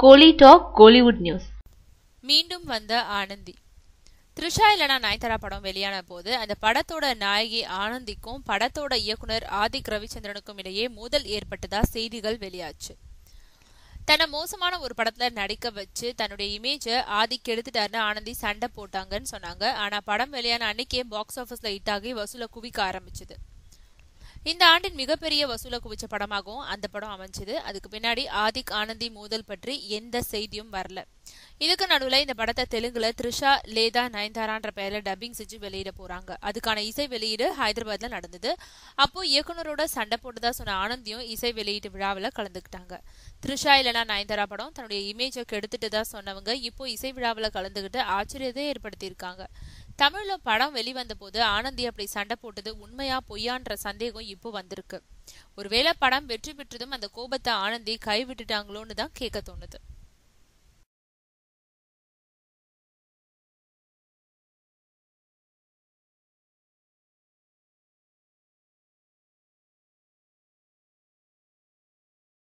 கோலி talk Kollywood news. மீண்டும் வந்த ஆனந்தி. த்ரிஷா இல்லனா நயன்தாரா படம் வெளியான போது அந்த படத்தோட நாயகி ஆனந்திக்கும் படத்தோட இயக்குனர் ஆதிக் ரவிச்சந்திரனுக்கும் இடையே மோதல் ஏற்பட்டதா செய்திகள் வெளியாச்சு. தன்னை மோசமான ஒரு படத்துல நடிக்க வச்சு தன்னுடைய இமேஜ ஆதிக் எடுத்துட்டாருன்னு ஆனந்தி சண்டை போட்டாங்கன்னு சொன்னாங்க. ஆனா படம் வெளியான அன்னைக்கே பாக்ஸ் ஆபீஸ்ல ஹிட் ஆகி வசூலை குவிக்க ஆரம்பிச்சது. இந்த ஆண்டின் மிகப்பெரிய வசூலை குவிச்ச படமாகவும் அந்த படம் அமைஞ்சது. அதுக்கு பின்னாடி ஆதிக் ஆனந்தி மோதல் பற்றி எந்த செய்தியும் வரல. இதுக்கு நடுவுல இந்த படத்தை தெலுங்குல த்ரிஷா லேதா நயன்தாரான்ற பெயர்ல டப்பிங் செஞ்சு வெளியிட போறாங்க. அதுக்கான இசை வெளியீடு ஹைதராபாத்ல நடந்தது. அப்போ இயக்குனரோட சண்டை போட்டதா சொன்ன ஆனந்தியும் இசை வெளியீட்டு விழாவில கலந்துக்கிட்டாங்க. த்ரிஷா இல்லனா நயன்தாரா படம் தன்னுடைய இமேஜை கெடுத்துட்டு தான் சொன்னவங்க இப்போ இசை விழாவில கலந்துகிட்டு ஆச்சரியத்தை ஏற்படுத்தியிருக்காங்க. தமிழ்ல படம் வெளிவந்த போது ஆனந்தி அப்படி சண்டை போட்டது உண்மையா பொய்யான்ற சந்தேகம் இப்போ வந்திருக்கு. ஒருவேளை படம் வெற்றி பெற்றதும் அந்த கோபத்தை ஆனந்தி கைவிட்டுட்டாங்களோன்னு தான் கேட்க தோணுது.